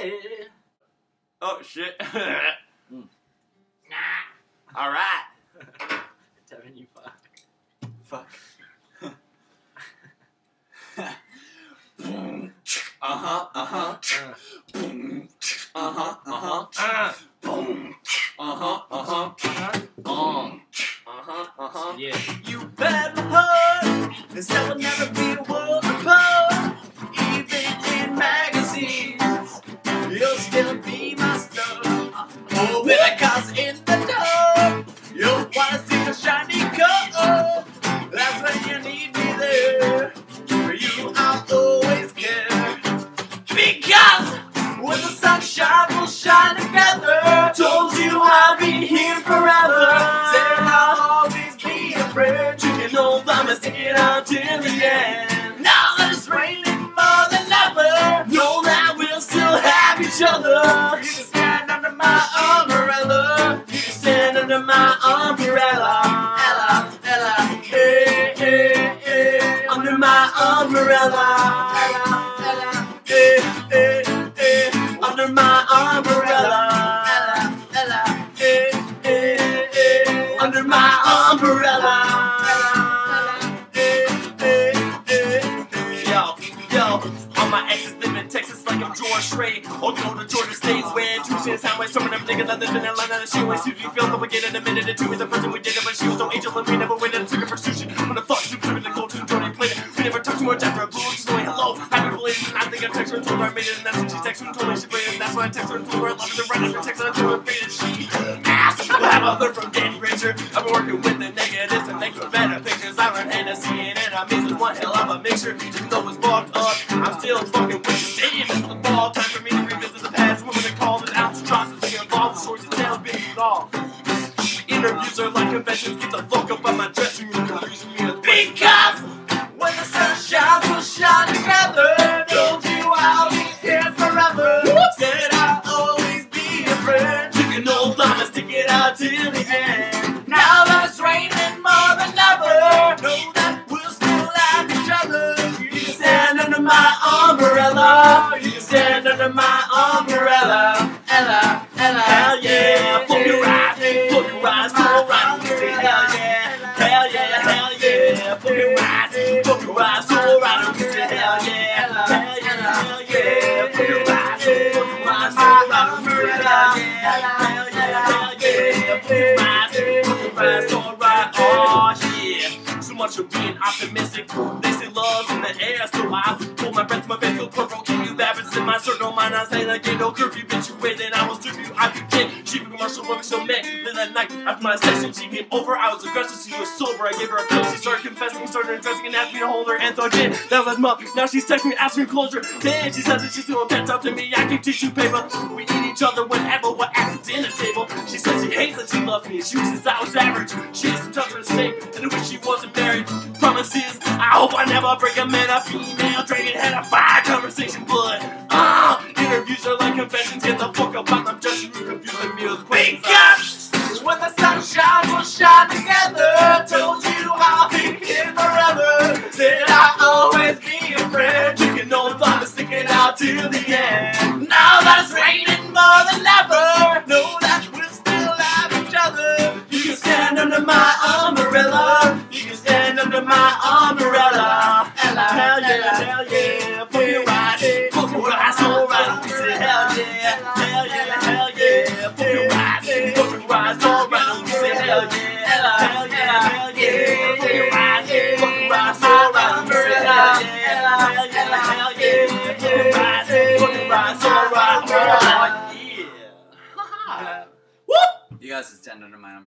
Oh shit. Alright. Devin, you fuck. Fuck. Uh-huh, uh-huh. Boom. Uh-huh, uh-huh. Boom. Uh-huh, uh-huh. Uh-huh, uh-huh. Yeah. You bet my heart this will never be a world apart. Even in magazines, you'll still be my star. Oh, baby, cause in the dark, you'll wanna see the shiny car. That's when you need me there. For you, I'll always care. Because when the sunshine will shine together, told you I'll be here forever. Said I'll always be a friend. You can know I'ma stick it out till the end. Now that it's raining more than ever, know that we'll still have each other. You can stand under my umbrella. You can stand under my umbrella. Ella, Ella, hey, hey, hey. Under my umbrella. Ella, Ella, hey, hey, hey. Under my umbrella. Ella, Ella, hey, hey, hey. Under my umbrella. Ella, hey, hey, hey. Yo, all my exes live in Texas like I'm George Strait. Oh, you know the Georgia State's wearing two cents. How much some of them niggas that live in Atlanta, she always suits me. Feels like we get in a minute or two with the person we did it, but she was no angel and we never went and took her for sushi. When the fuck she was the gold to Jordan played it. We never talked too much after a blue, just going hello. Happy related, and I think I texted her and told her I made it, and that's when she texted her and told me she played it. That's why I texted her and told her I loved her right after texting her and told her I faded. She asked, I have a learned from Danny Ranger. I've been working with the negatives and make for better pictures. I learned Hennessy and amazing one hell of a mixture. Even though it's fucked up, I'm still fucking with you. Damn, it's the ball. Time for me to revisit the past. Women that call it ounce drops and involved. The stories and tales being all. Interviews are like conventions. Get the fuck up on my dressing room. Confusing me with because when the sun shines, we'll shine together. Told you I'll be here forever. Said I'll always be a friend. You can know I'ma stick it out till the end. Now that it's raining more than ever, know that we'll still have each other. You can stand under my umbrella. You can stand under my umbrella. Ella, Ella, hell yeah. Flip your eyes, so right. We say hell yeah, hell yeah, hell yeah. Flip your eyes, so right. We say hell yeah, hell yeah, hell yeah. Flip your eyes, so right. We say hell yeah, hell yeah, hell yeah. Flip your eyes, so right. Oh yeah. So much for being optimistic. They say love's in the air, so I hold my breath, my face feel provoking. You lavish in my circle, mine I say like ain't no curfew, bitch. You wait and I will strip you. I pretend she be commercial, woman so mad. Then that night after my session, she came over. I was aggressive, she was sober. I gave her a pill. She started confessing, started addressing, and asked me to hold her. And so I did. That was mom. Now she's texting me, asking me closure. Damn, she says that she's doing pets up to me. I keep tissue paper. We eat each other whenever we're at the dinner table. She says she hates that she loves me. She wishes I was average. She is tougher to say, and I wish she wasn't married. Promises, I hope I never break a man, a female, dragon head, a fire conversation, but interviews are like confessions. Get the fuck up out, I'm just confusing me with questions. Because when the sun shines, we'll shine together. Told you I'll be here forever. Said I'll always be a friend. You can know I'm sticking out till the end. Now that it's raining more than ever, know that we'll still have each other. You can stand under my umbrella. You can stand under my umbrella. Ella, hell yeah, hell yeah. Fuck your eyes, so right. We say hell yeah, hell yeah, hell yeah. Fuck your eyes, so right. We say hell yeah, hell yeah, hell yeah. Fuck your eyes, so right. We say hell yeah, hell yeah, hell yeah. Fuck your eyes, so right. Yeah. You guys stand under my umbrella.